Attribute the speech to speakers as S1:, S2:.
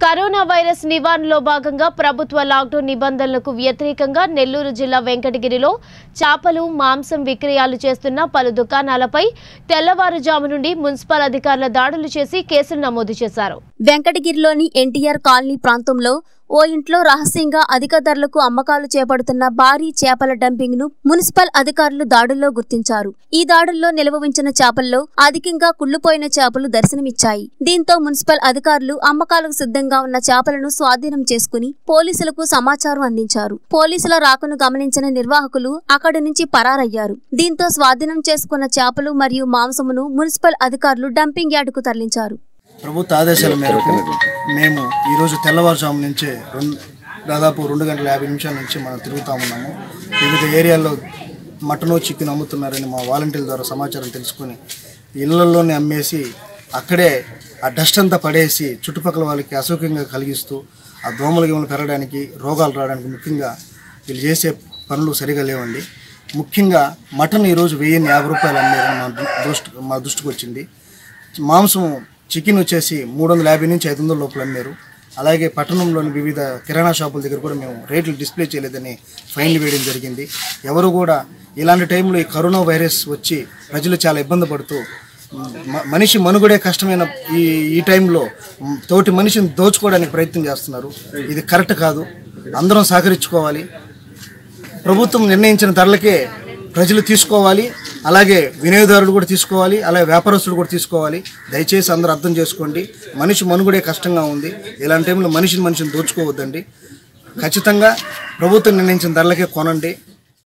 S1: Corona virus నివారణలో భాగంగా ప్రభుత్వ లాక్డౌన్ నిబంధనలకు వ్యతిరేకంగా నెల్లూరు జిల్లా వెంకటగిరిలో చేపలు మాంసం విక్రయాలు చేస్తున్న పలు దుకాణాలపై తెల్లవారుజాము నుండి మున్సిపల్ అధికారులు దాడులు చేసి కేసులు నమోదు చేశారు.
S2: వెంకటగిరిలోని ఎన్టీఆర్ కాలనీ ప్రాంతంలో ఓ ఇంట్లో రహస్యంగా అధిక ధరలకు అమ్మకాలు చేపడుతున్న భారీ చేపల డంపింగ్ ను మున్సిపల్ అధికారులు దాడుల్లో గుర్తించారు. ఈ దాడుల్లో నిల్వ ఉంచిన చేపల్లో అధికంగా కుళ్లిపోయిన చేపలు దర్శనమిచ్చాయి. దీంతో మున్సిపల్ అధికారులు అమ్మకాలకు సిద్ధంగా ఉన్న చేపలను స్వాధీనం చేసుకుని పోలీసులకు సమాచారం అందించారు. పోలీసుల రాకను గమనించిన నిర్వాహకులు అక్కడి నుంచి పరారయ్యారు. దీంతో స్వాధీనం చేసుకున్న చేపలు మరియు మాంసమును మున్సిపల్ అధికారులు డంపింగ్ యార్డుకు తరలించారు.
S3: ప్రభుత్వ ఆదేశాల మేరకు మేము ఈరోజు తెల్లవారుజాము నుంచే దాదాపు 2:50 నుంచి మనం తిరుగుతూ ఉన్నాము. వివిధ ఏరియాల్లో మటను చికెన్ అమ్ముతున్నారని మా వాలంటీర్ల ద్వారా సమాచారం తెలుసుకొని ఇళ్లలోనే అమ్మేసి అక్కడే ఆ డస్ట్ అంతా పడేసి చుట్టుపక్కల వాళ్ళకి అసౌకర్యంగా కలిగిస్తూ ఆ దోమల గిమలు పెరగడానికి రోగాలు రావడానికి ముఖ్యంగా వీళ్ళు చేసే పనులు సరిగా లేవండి. ముఖ్యంగా మటన్ ఈరోజు 1050 రూపాయలు అమ్మారని మా దృష్టికి వచ్చింది. మాంసం చికెన్ వచ్చేసి 350 నుంచి 500 లోపల అమ్మారు. అలాగే పట్టణంలోని వివిధ కిరాణా షాపుల దగ్గర కూడా మేము రేట్లు డిస్ప్లే చేయలేదని ఫైన్లు వేయడం జరిగింది. ఎవరు కూడా ఇలాంటి టైంలో ఈ కరోనా వైరస్ వచ్చి ప్రజలు చాలా ఇబ్బంది పడుతూ మనిషి మనుగడే కష్టమైన ఈ టైంలో తోటి మనిషిని దోచుకోవడానికి ప్రయత్నం చేస్తున్నారు. ఇది కరెక్ట్ కాదు. అందరం సహకరించుకోవాలి. ప్రభుత్వం నిర్ణయించిన ధరలకే ప్రజలు తీసుకోవాలి. అలాగే వినియోగదారులు కూడా తీసుకోవాలి. అలాగే వ్యాపారస్తులు కూడా తీసుకోవాలి. దయచేసి అందరూ అర్థం చేసుకోండి. మనిషి మనుగడే కష్టంగా ఉంది. ఇలాంటి టైంలో మనిషిని దోచుకోవద్దండి. ఖచ్చితంగా ప్రభుత్వం నిర్ణయించిన ధరలకే కొనండి.